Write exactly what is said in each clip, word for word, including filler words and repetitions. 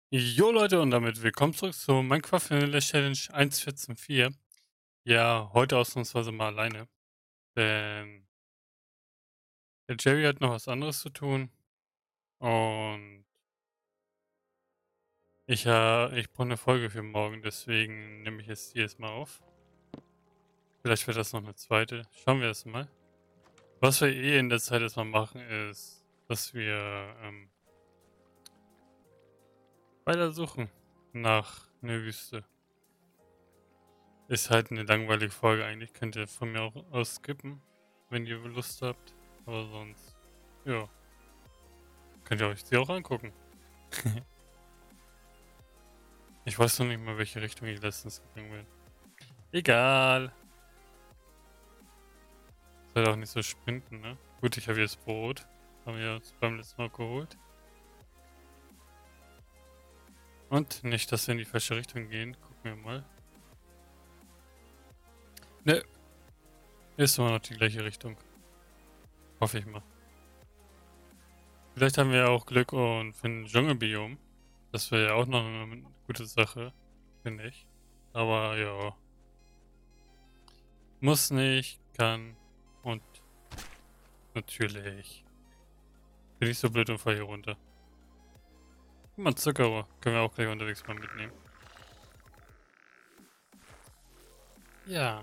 Jo Leute und damit willkommen zurück zu Minecraft Vanilla Challenge eins Punkt vierzehn Punkt vier. Ja, heute ausnahmsweise mal alleine, denn der Jerry hat noch was anderes zu tun und ich, äh, ich brauche eine Folge für morgen, deswegen nehme ich jetzt die jetzt mal auf. Vielleicht wird das noch eine zweite. Schauen wir es mal. Was wir eh in der Zeit erstmal machen, ist, dass wir ähm, weiter suchen nach einer Wüste. Ist halt eine langweilige Folge eigentlich. Könnt ihr von mir auch aus skippen, wenn ihr Lust habt. Aber sonst, ja, könnt ihr euch die auch angucken. Ich weiß noch nicht mal, welche Richtung ich letztens gegangen bin. Egal. Soll auch nicht so sprinten, ne? Gut, ich habe jetzt Brot. Haben wir uns beim letzten Mal geholt. Und nicht, dass wir in die falsche Richtung gehen. Gucken wir mal. Ne, ist immer noch die gleiche Richtung. Hoffe ich mal. Vielleicht haben wir auch Glück und finden ein Dschungelbiom. Das wäre ja auch noch eine gute Sache, finde ich. Aber ja, muss nicht, kann und natürlich. Bin ich so blöd und fall hier runter. Guck mal, Zuckerrohr. Können wir auch gleich unterwegs mal mitnehmen. Ja.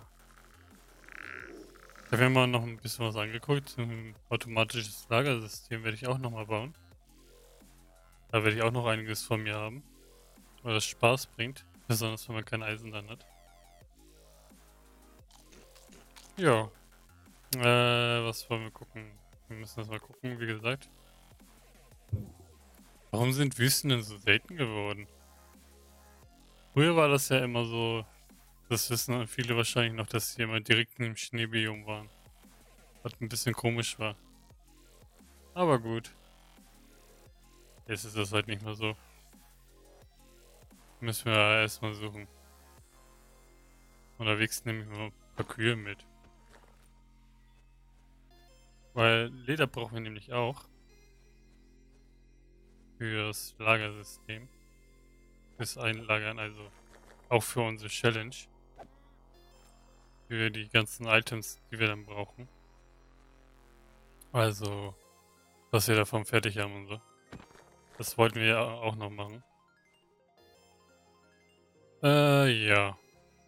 Da haben wir mal noch ein bisschen was angeguckt. Ein automatisches Lagersystem werde ich auch nochmal bauen. Da werde ich auch noch einiges von mir haben. Weil das Spaß bringt. Besonders wenn man kein Eisen dann hat. Ja. Äh, was wollen wir gucken? Wir müssen das mal gucken, wie gesagt. Warum sind Wüsten denn so selten geworden? Früher war das ja immer so, das wissen viele wahrscheinlich noch, dass die immer direkt im Schneebiom waren. Was ein bisschen komisch war. Aber gut, jetzt ist das halt nicht mehr so. Müssen wir erstmal suchen. Unterwegs nehme ich mal ein paar Kühe mit. Weil Leder brauchen wir nämlich auch. Fürs Lagersystem. Fürs Einlagern, also auch für unsere Challenge. Für die ganzen Items, die wir dann brauchen. Also, was wir davon fertig haben und so. Das wollten wir ja auch noch machen. Äh, ja.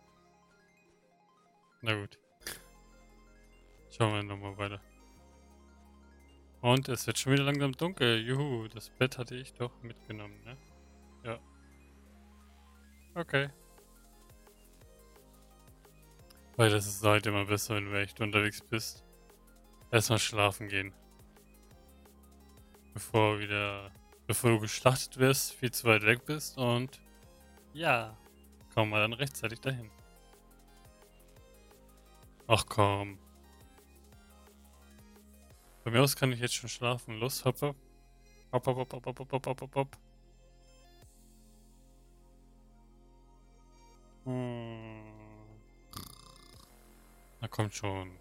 Na gut. Schauen wir nochmal weiter. Und es wird schon wieder langsam dunkel. Juhu, das Bett hatte ich doch mitgenommen, ne? Ja. Okay. Weil das ist halt immer besser, wenn du echt unterwegs bist. Erstmal schlafen gehen. Bevor wieder, bevor du geschlachtet wirst, viel zu weit weg bist und ja, komm mal dann rechtzeitig dahin. Ach komm. Bei mir aus kann ich jetzt schon schlafen. Los, hopp, hopp. Hopp, hopp, hopp, hopp, hopp, hopp, hopp, hopp, hopp. Hm. Na kommt schon.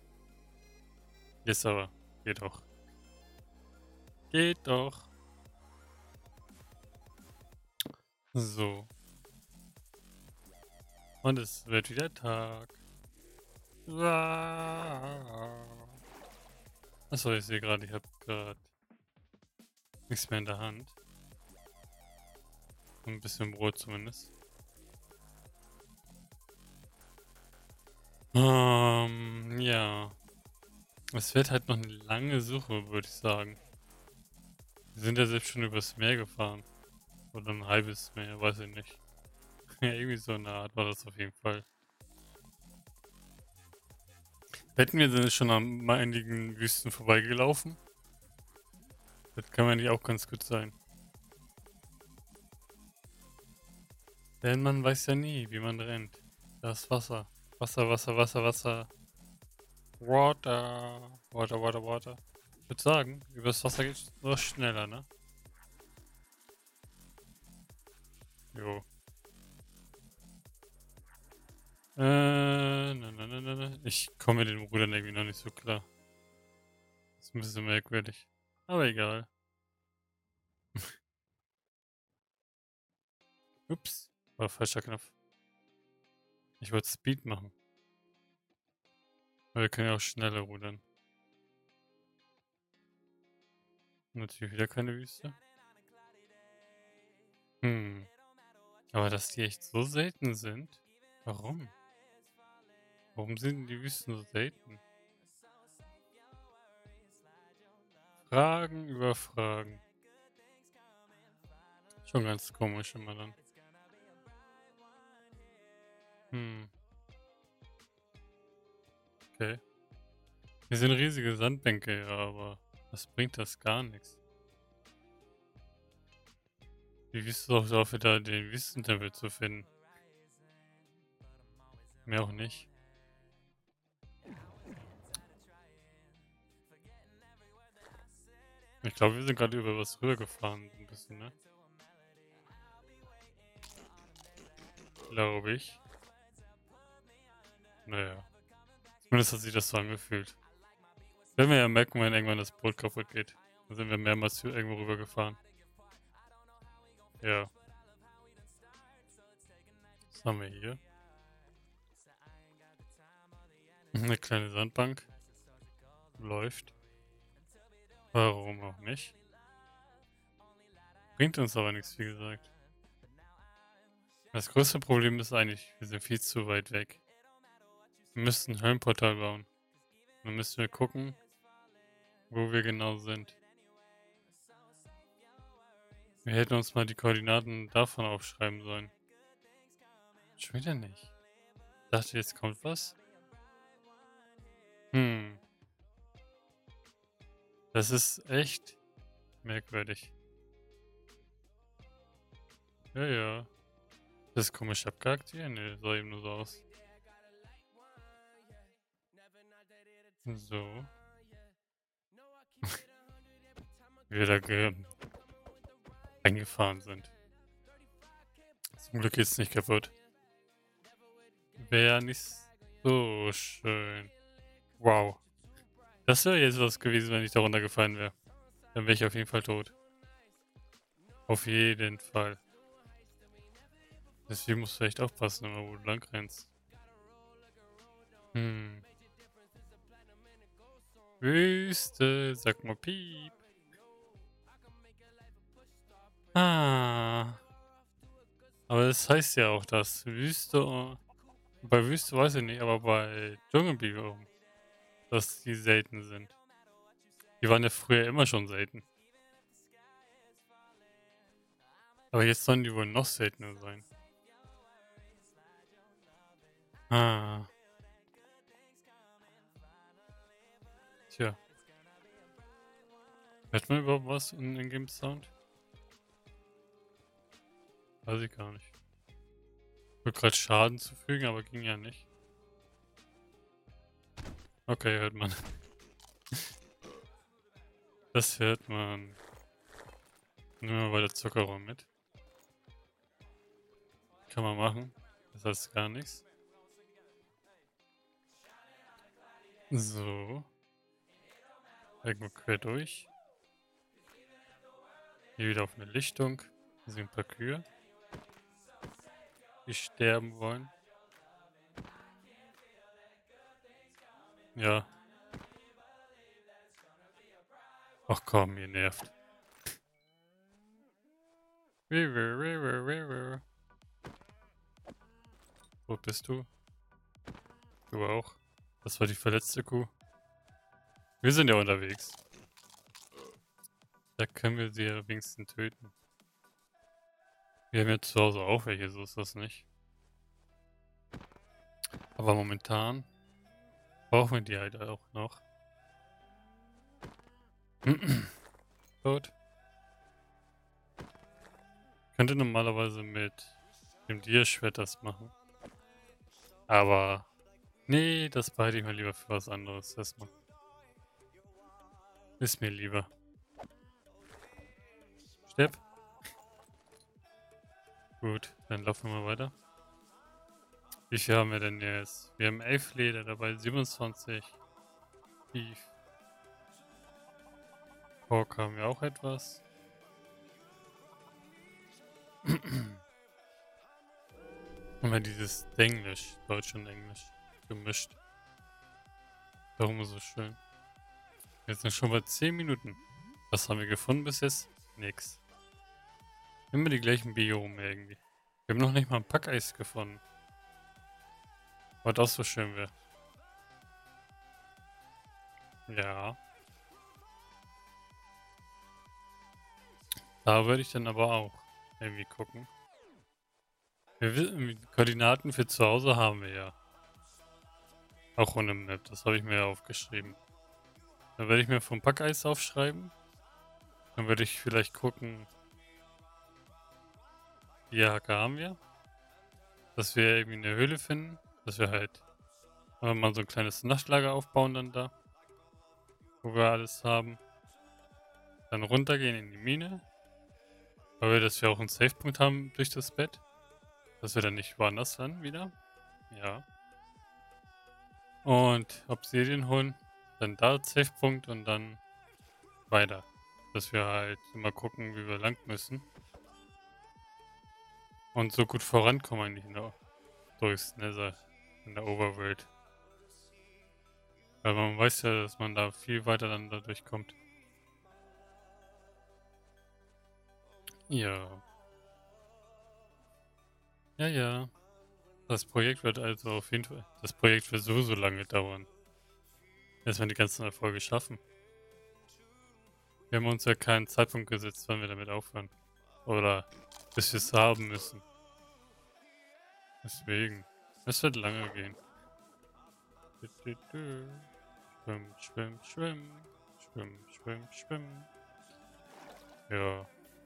Jetzt aber. Geht doch. Geht doch. So. Und es wird wieder Tag. Achso, ich sehe gerade, ich habe gerade nichts mehr in der Hand. Ein bisschen Brot zumindest. Ähm, ja. Es wird halt noch eine lange Suche, würde ich sagen. Wir sind ja selbst schon übers Meer gefahren. Oder ein halbes Meer, weiß ich nicht. Ja, irgendwie so eine Art war das auf jeden Fall. Hätten wir denn schon an einigen Wüsten vorbeigelaufen? Das kann eigentlich auch ganz gut sein. Denn man weiß ja nie, wie man rennt. Das Wasser. Wasser, Wasser, Wasser, Wasser. Water. Water, Water, Water. Ich würde sagen, übers Wasser geht's noch schneller, ne? Jo. Äh, ne, ne, ne, ne, ne. Ich komme mit den Rudern irgendwie noch nicht so klar. Ist ein bisschen merkwürdig. Aber egal. Ups, war falscher Knopf. Ich wollte Speed machen. Aber wir können ja auch schneller rudern. Natürlich wieder keine Wüste. Hm. Aber dass die echt so selten sind? Warum? Warum sind die Wüsten so selten? Fragen über Fragen. Schon ganz komisch immer dann. Hm. Okay. Hier sind riesige Sandbänke, ja, aber was bringt das? Gar nichts. Die Wüste ist auch wieder den Wüstentempel zu finden. Mehr auch nicht. Ich glaube, wir sind gerade über was rübergefahren, ein bisschen, ne? Glaube ich. Naja. Zumindest hat sich das so angefühlt. Werden wir ja merken, wenn irgendwann das Boot kaputt geht. Dann sind wir mehrmals irgendwo rübergefahren. Ja. Was haben wir hier? Eine kleine Sandbank. Läuft. Warum auch nicht? Bringt uns aber nichts, wie gesagt. Das größte Problem ist eigentlich, wir sind viel zu weit weg. Wir müssten ein Höllenportal bauen. Dann müssen wir gucken, wo wir genau sind. Wir hätten uns mal die Koordinaten davon aufschreiben sollen. Schon wieder nicht. Ich dachte, jetzt kommt was. Hm. Das ist echt merkwürdig. Ja, ja. Das ist komisch abgehakt hier? Ne, sah eben nur so aus. So. Wie wir da ge eingefahren sind. Zum Glück geht's nicht kaputt. Wäre nicht so schön. Wow. Das wäre jetzt was gewesen, wenn ich da runtergefallen wäre. Dann wäre ich auf jeden Fall tot. Auf jeden Fall. Deswegen musst du echt aufpassen, immer wo du lang rennst. Hm. Wüste, sag mal piep. Ah. Aber das heißt ja auch, dass Wüste, bei Wüste weiß ich nicht, aber bei Dschungelbiom, dass die selten sind. Die waren ja früher immer schon selten. Aber jetzt sollen die wohl noch seltener sein. Ah. Tja. Hört man überhaupt was in den Game Sound? Weiß ich gar nicht. Ich wollte gerade Schaden zufügen, aber ging ja nicht. Okay, hört man. Das hört man. Nehmen wir mal weiter Zuckerrohr mit. Kann man machen. Das heißt gar nichts. So. Irgendwo quer durch. Hier wieder auf eine Lichtung. Hier sind ein paar Kühe, die sterben wollen. Ja. Ach komm, ihr nervt. Wo bist du? Du auch. Das war die verletzte Kuh. Wir sind ja unterwegs. Da können wir sie ja wenigstens töten. Wir haben ja zu Hause auch welche, so ist das nicht. Aber momentan brauchen wir die halt auch noch. Gut. Ich könnte normalerweise mit dem Dia-Schwert das machen. Aber nee, das behalte ich mir lieber für was anderes erstmal. Ist mir lieber. Stepp. Gut, dann laufen wir mal weiter. Wie viel haben wir denn jetzt? Wir haben elf Leder dabei, siebenundzwanzig. Beef. Pork haben wir auch etwas. Immer dieses Englisch, Deutsch und Englisch gemischt. Darum so schön. Jetzt sind schon bei zehn Minuten. Was haben wir gefunden bis jetzt? Nix. Immer die gleichen Biome irgendwie. Wir haben noch nicht mal ein Packeis gefunden. Was auch so schön wäre. Ja. Da würde ich dann aber auch irgendwie gucken. Wir wissen, Koordinaten für zu Hause haben wir ja. Auch ohne Map, das habe ich mir ja aufgeschrieben. Dann werde ich mir vom Packeis aufschreiben. Dann würde ich vielleicht gucken, die Hacke haben wir. Dass wir irgendwie eine Höhle finden. Dass wir halt äh, mal so ein kleines Nachtlager aufbauen dann da. Wo wir alles haben. Dann runtergehen in die Mine. Weil wir, dass wir auch einen Savepunkt haben durch das Bett. Dass wir dann nicht woanders landen wieder. Ja. Und Obsidian holen. Dann da Savepunkt und dann weiter. Dass wir halt immer gucken, wie wir lang müssen. Und so gut vorankommen eigentlich in der, durchs Nether, in der Overworld. Weil man weiß ja, dass man da viel weiter dann da durchkommt. Ja. Ja, ja. Das Projekt wird also auf jeden Fall, das Projekt wird so, so lange dauern. Erst wenn die ganzen Erfolge schaffen. Wir haben uns ja keinen Zeitpunkt gesetzt, wann wir damit aufhören. Oder bis wir es haben müssen. Deswegen. Es wird lange gehen. Schwimm, schwimm, schwimm. Schwimm, schwimm, schwimm. Ja.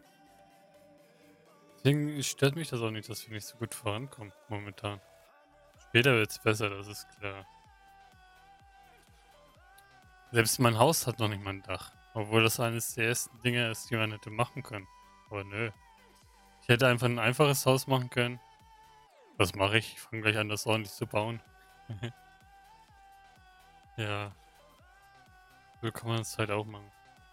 Deswegen stört mich das auch nicht, dass wir nicht so gut vorankommen momentan. Später wird es besser, das ist klar. Selbst mein Haus hat noch nicht mal ein Dach. Obwohl das eines der ersten Dinge ist, die man hätte machen können. Aber nö. Ich hätte einfach ein einfaches Haus machen können. Was mache ich? Ich fange gleich an, das ordentlich zu bauen. Ja. So kann man es halt auch machen.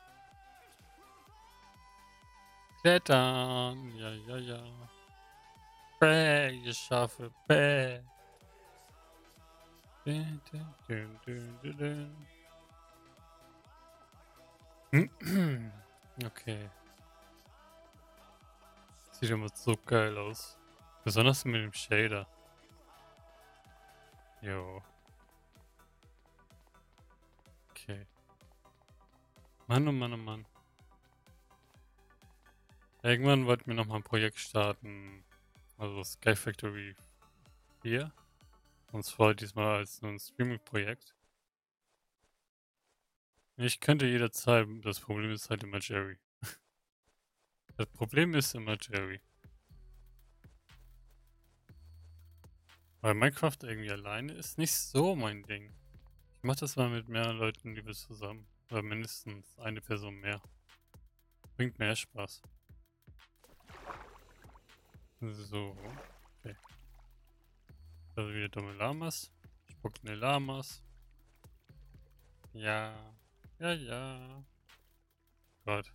Klettern. Ja, ja, ja. Bäh, ihr Schafe. Bäh. Dün, dün, dün, dün, dün, dün. Okay. Sieht immer so geil aus. Besonders mit dem Shader. Jo. Okay. Mann, oh Mann, oh Mann. Irgendwann wollten wir nochmal ein Projekt starten. Also Sky Factory vier. Und zwar diesmal als nur ein Streaming-Projekt. Ich könnte jederzeit, das Problem ist halt immer Jerry. Das Problem ist immer Jerry. Weil Minecraft irgendwie alleine ist nicht so mein Ding. Ich mach das mal mit mehreren Leuten lieber zusammen. Oder mindestens eine Person mehr. Bringt mehr Spaß. So. Okay. Also wieder dumme Lamas. Spuckende Lamas. Ja. Ja, ja. Gott.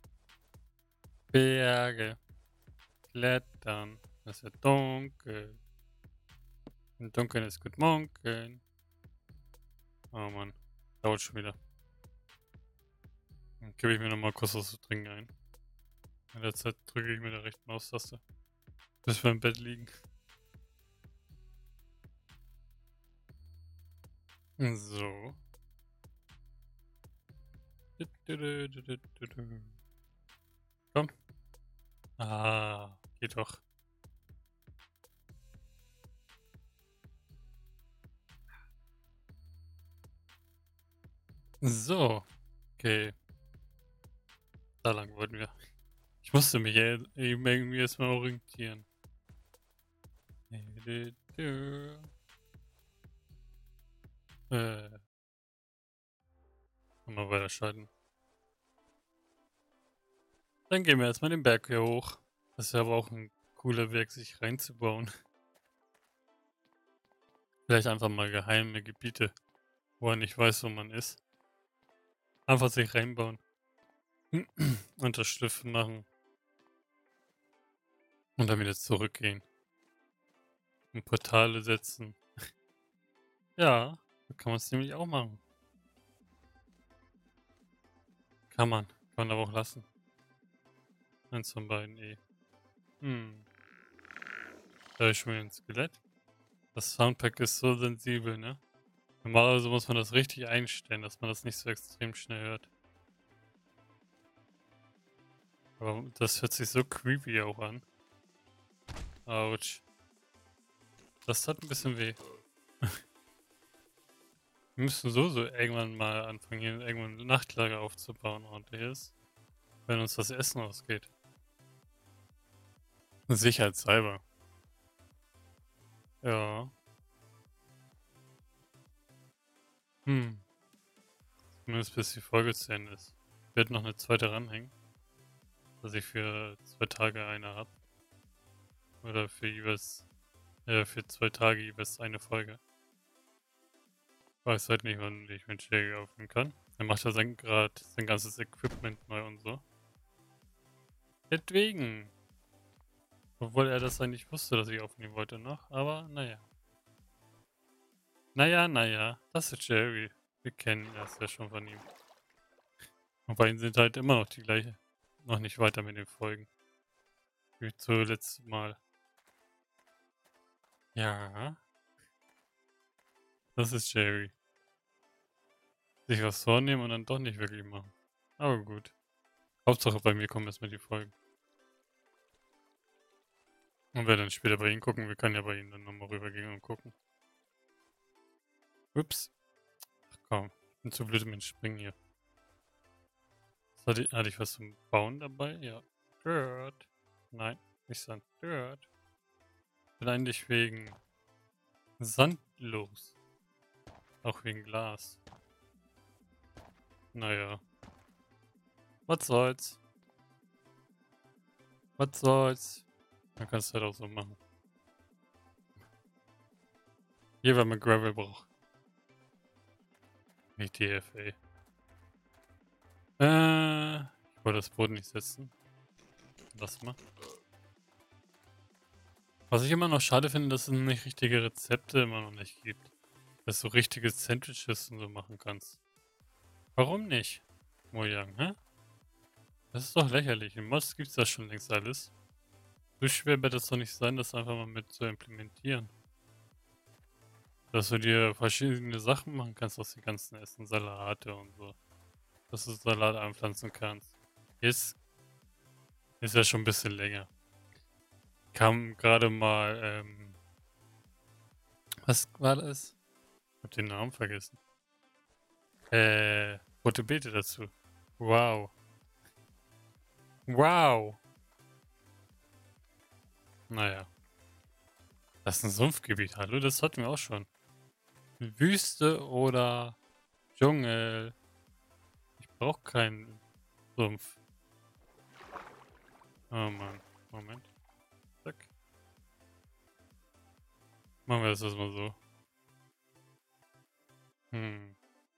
Berge. Klettern. Es wird dunkel. Im Dunkeln ist gut munkeln. Oh Mann. Dauert schon wieder. Dann gebe ich mir nochmal kurz was zu trinken ein. In der Zeit drücke ich mit der rechten Maustaste. Bis wir im Bett liegen. So. Komm. Ah, geht doch. So. Okay. Da lang wollten wir. Ich musste mich ja eben irgendwie erstmal orientieren. Äh. Mal weiterschalten. Dann gehen wir erstmal den Berg hier hoch. Das ist ja aber auch ein cooler Weg, sich reinzubauen. Vielleicht einfach mal geheime Gebiete, wo er nicht weiß, wo man ist. Einfach sich reinbauen. Unterschlüpfen machen. Und dann wieder zurückgehen. Und Portale setzen. Ja, so kann man es nämlich auch machen. Kann man. Kann man aber auch lassen. Eins von beiden eh. Hm. Da ist schon wieder ein Skelett. Das Soundpack ist so sensibel, ne? Normalerweise muss man das richtig einstellen, dass man das nicht so extrem schnell hört. Aber das hört sich so creepy auch an. Autsch. Das tat ein bisschen weh. Wir müssen so, so irgendwann mal anfangen, hier irgendwann ein Nachtlager aufzubauen, ordentliches. Wenn uns das Essen ausgeht. Sicherheitshalber. Ja. Hm. Zumindest bis die Folge zu Ende ist. Ich werde noch eine zweite ranhängen. Dass ich für zwei Tage eine habe. Oder für jeweils, äh, für zwei Tage jeweils eine Folge. Weiß halt nicht, wann ich mit Sherry aufnehmen kann. Er macht ja sein, gerade sein ganzes Equipment neu und so. Deswegen. Obwohl er das eigentlich wusste, dass ich aufnehmen wollte noch. Aber naja. Naja, naja. Das ist Jerry. Wir kennen das ja schon von ihm. Und bei ihm sind halt immer noch die gleiche. Noch nicht weiter mit den Folgen. Wie zuletzt Mal. Ja. Das ist Jerry. Sich was vornehmen und dann doch nicht wirklich machen. Aber gut. Hauptsache bei mir kommen erstmal die Folgen. Und wer dann später bei Ihnen gucken, wir können ja bei Ihnen dann nochmal rübergehen und gucken. Ups. Ach komm, ich bin zu blöd mit dem Springen hier. Hatte, hatte ich was zum Bauen dabei? Ja. Dirt. Nein, nicht Sand. Dirt. Bin eigentlich wegen Sand los. Auch wegen Glas. Naja. Was soll's? Was soll's? Man kann es halt auch so machen. Hier, wenn man Gravel braucht. Nicht die F A. Äh, ich wollte das Boot nicht setzen. Lass mal. Was ich immer noch schade finde, dass es nicht richtige Rezepte immer noch nicht gibt. Dass du richtige Sandwiches und so machen kannst. Warum nicht? Mojang, hä? Das ist doch lächerlich. In Mods gibt's das schon längst alles. So schwer wird es doch nicht sein, das einfach mal mit zu implementieren. Dass du dir verschiedene Sachen machen kannst aus den ganzen Essen, Salate und so. Dass du Salat anpflanzen kannst. Ist, ist ja schon ein bisschen länger. Kam gerade mal, ähm, was war das? Ich hab den Namen vergessen. Äh, rote Beete dazu. Wow. Wow. Naja. Das ist ein Sumpfgebiet. Hallo, das hatten wir auch schon. Wüste oder Dschungel. Ich brauche keinen Sumpf. Oh Mann. Moment. Zack. Machen wir das erstmal so. Hm.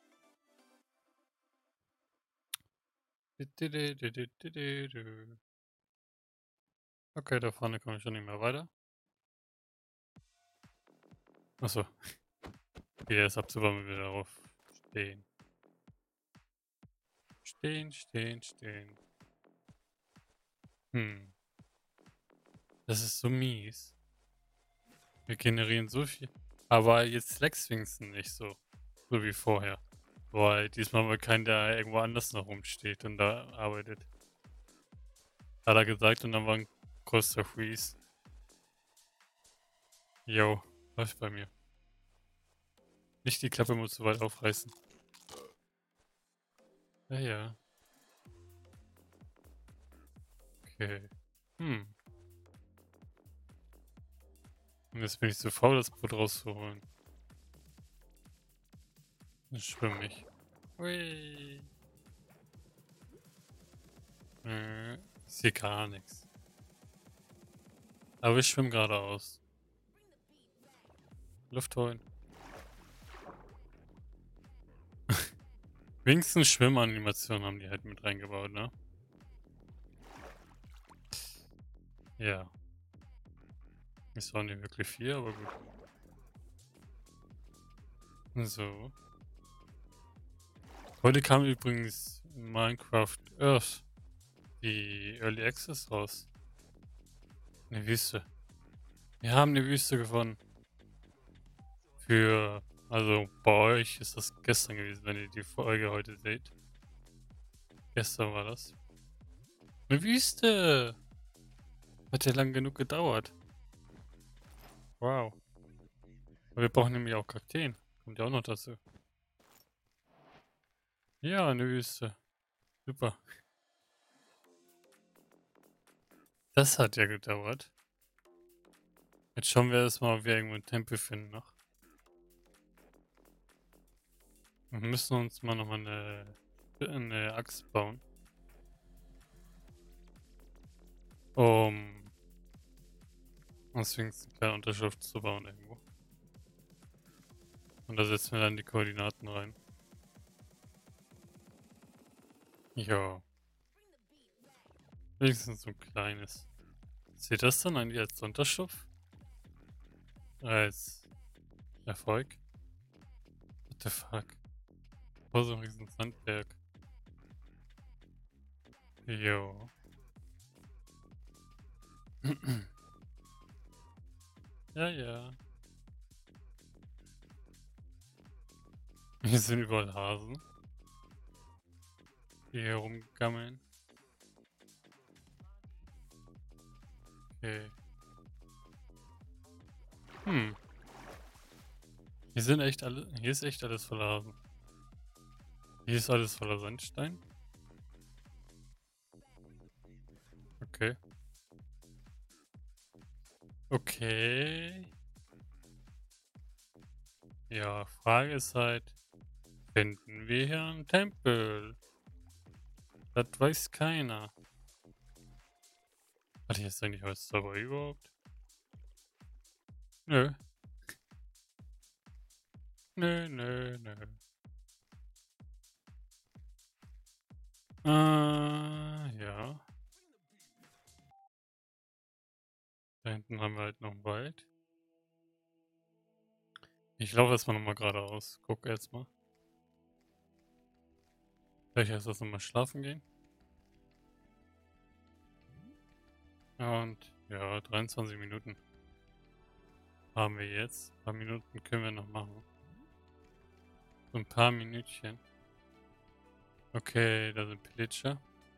Okay, da vorne komme ich schon nicht mehr weiter. Achso. Hier ist abzubauen, wenn wir darauf stehen. Stehen, stehen, stehen. Hm. Das ist so mies. Wir generieren so viel. Aber jetzt Lex wenigstens nicht so. So wie vorher. Weil diesmal mal kein, der irgendwo anders noch rumsteht und da arbeitet. Hat er gesagt und dann war ein größter Freeze. Yo, läuft bei mir. Nicht die Klappe muss so weit aufreißen. Ja, ja. Okay. Hm. Und jetzt bin ich zu faul, das Brot rauszuholen. Dann schwimme ich. Hui. Äh, ist hier gar nichts. Aber ich schwimme geradeaus. Luft holen. Wenigstens Schwimmanimationen haben die halt mit reingebaut, ne? Ja. Ist auch nicht wirklich viel, aber gut. So. Heute kam übrigens Minecraft Earth, die Early Access raus. Eine Wüste. Wir haben eine Wüste gefunden. Für, also bei euch ist das gestern gewesen, wenn ihr die Folge heute seht. Gestern war das. Eine Wüste! Hat ja lang genug gedauert. Wow. Aber wir brauchen nämlich auch Kakteen. Kommt ja auch noch dazu. Ja, eine Wüste. Super. Das hat ja gedauert. Jetzt schauen wir erstmal, ob wir irgendwo einen Tempel finden noch. Wir müssen uns mal nochmal eine, eine Axt bauen. Um uns wenigstens eine kleine Unterschrift zu bauen irgendwo. Und da setzen wir dann die Koordinaten rein. Ja. Wenigstens so ein kleines. Seht das dann eigentlich als Unterschlupf? Als Erfolg? What the fuck? Oh, so ein riesen Sandberg. Jo. Ja, ja. Hier sind überall Hasen, die hier rumgammeln. Okay. Hm. Hier sind echt alle. Hier ist echt alles voller Hasen. Hier ist alles voller Sandstein. Okay. Okay. Ja, Frage ist halt, finden wir hier einen Tempel? Das weiß keiner. Hatte ich jetzt eigentlich was dabei überhaupt? Nö. Nö, nö, nö. Äh, ja. Da hinten haben wir halt noch einen Wald. Ich laufe erstmal nochmal geradeaus. Guck jetzt mal. Vielleicht erst das nochmal schlafen gehen. Und ja, dreiundzwanzig Minuten haben wir jetzt. Ein paar Minuten können wir noch machen. So ein paar Minütchen. Okay, da sind Pillager.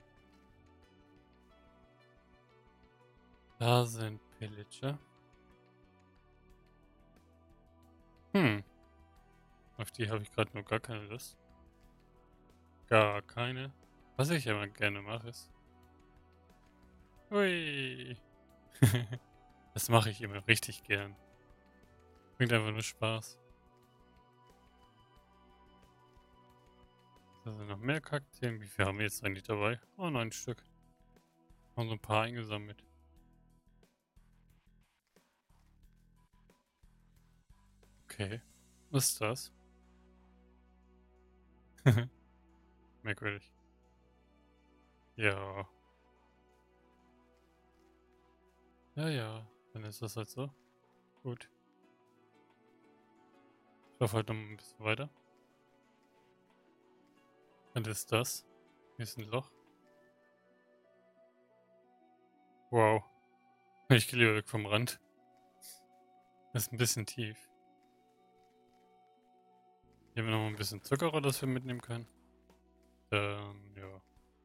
Da sind Pillager. Hm. Auf die habe ich gerade nur gar keine Lust. Gar keine. Was ich immer gerne mache ist. Ui. Das mache ich immer richtig gern. Bringt einfach nur Spaß. Da sind noch mehr Kakteen. Wie viel haben wir jetzt eigentlich dabei? Oh, neun Stück. Haben so ein paar eingesammelt. Okay. Was ist das? Merkwürdig. Ja. Ja, ja. Dann ist das halt so. Gut. Ich laufe halt noch ein bisschen weiter. Und ist das? Hier ist ein Loch. Wow. Ich gehe lieber weg vom Rand. Das ist ein bisschen tief. Hier haben wir noch ein bisschen Zuckerrohr, das wir mitnehmen können. Dann, ja.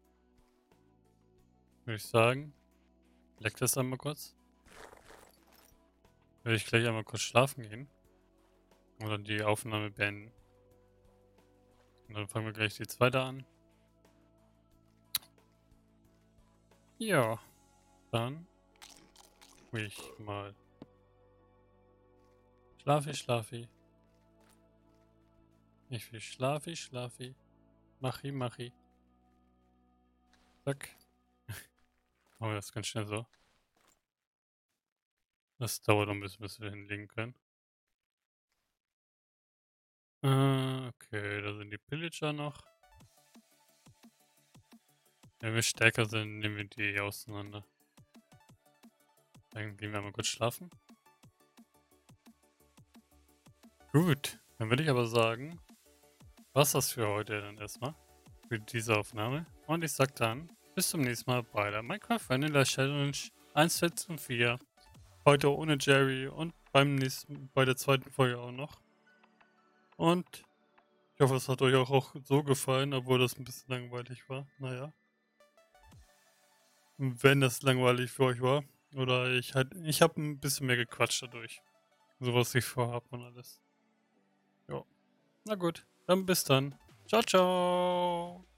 Würde ich sagen, leck das einmal kurz. Würde ich gleich einmal kurz schlafen gehen. Oder die Aufnahme beenden. Und dann fangen wir gleich die zweite an. Ja. Dann will ich mal. Schlafi, schlafi. Ich will schlafi, schlafi. Machi, machi. Zack. Machen wir das ganz schnell so. Das dauert noch ein bisschen, bis wir hinlegen können. Äh, okay, da sind die Pillager noch. Wenn wir stärker sind, nehmen wir die auseinander. Dann gehen wir mal kurz schlafen. Gut, dann würde ich aber sagen, was das für heute dann erstmal, für diese Aufnahme. Und ich sag dann, bis zum nächsten Mal bei der Minecraft Vanilla Challenge eins, zwei und vier. Heute ohne Jerry und beim nächsten, bei der zweiten Folge auch noch. Und ich hoffe, es hat euch auch, auch so gefallen, obwohl das ein bisschen langweilig war. Naja, wenn das langweilig für euch war. Oder ich halt, ich habe ein bisschen mehr gequatscht dadurch. So was ich vorhab und alles. Ja, na gut, dann bis dann. Ciao, ciao.